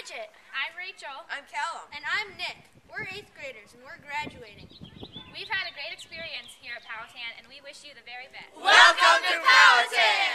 Bridget. I'm Rachel. I'm Callum. And I'm Nick. We're 8th graders and we're graduating. We've had a great experience here at Powhatan and we wish you the very best. Welcome to Powhatan!